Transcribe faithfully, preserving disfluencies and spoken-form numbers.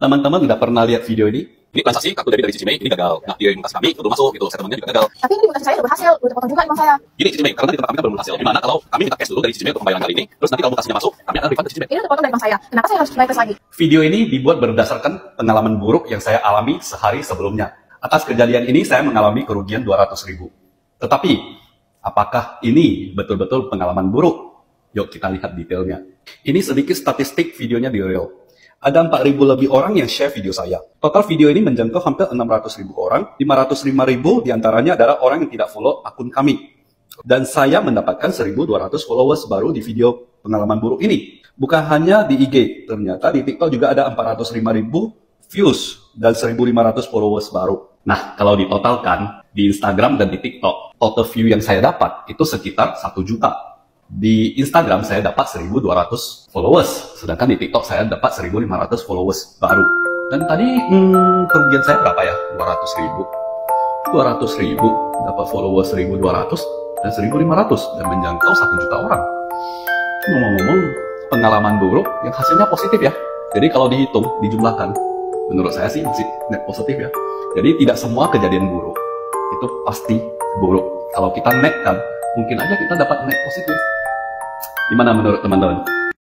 Teman-teman udah pernah lihat video ini? Ini transaksi kartu debit dari Cici Mei, ini gagal. Nah, dia yang kasih kami, itu belum masuk, gitu. Settlementnya juga gagal. Tapi ini mutasi saya udah berhasil, udah terpotong juga uang saya. Gini Cici Mei, karena di tempat kami kan belum berhasil. Gimana kalau kami minta cash dulu dari Cici Mei untuk pembayaran kali ini, terus nanti kalau mutasinya masuk, kami akan refund ke Cici Mei. Ini udah terpotong dari uang saya. Kenapa saya harus bayar cash lagi? Video ini dibuat berdasarkan pengalaman buruk yang saya alami sehari sebelumnya. Atas kejadian ini, saya mengalami kerugian dua ratus ribu. Tetapi, apakah ini betul-betul pengalaman buruk? Yuk kita lihat detailnya. Ini sedikit statistik videonya di Real. Ada empat ribu lebih orang yang share video saya. Total video ini menjangkau hampir enam ratus ribu orang. lima ratus lima ribu diantaranya adalah orang yang tidak follow akun kami. Dan saya mendapatkan seribu dua ratus followers baru di video pengalaman buruk ini. Bukan hanya di I G, ternyata di TikTok juga ada empat ratus lima ribu views dan seribu lima ratus followers baru. Nah, kalau ditotalkan di Instagram dan di TikTok, total view yang saya dapat itu sekitar satu juta. Di Instagram saya dapat seribu dua ratus followers, sedangkan di TikTok saya dapat seribu lima ratus followers baru. Dan tadi hmm, kerugian saya berapa ya? dua ratus ribu. dua ratus ribu dapat followers seribu dua ratus dan seribu lima ratus dan menjangkau satu juta orang. Ngomong-ngomong, pengalaman buruk yang hasilnya positif ya. Jadi kalau dihitung, dijumlahkan, menurut saya sih masih net positif ya. Jadi tidak semua kejadian buruk itu pasti buruk. Kalau kita net kan, mungkin aja kita dapat net positif. Gimana menurut teman-teman?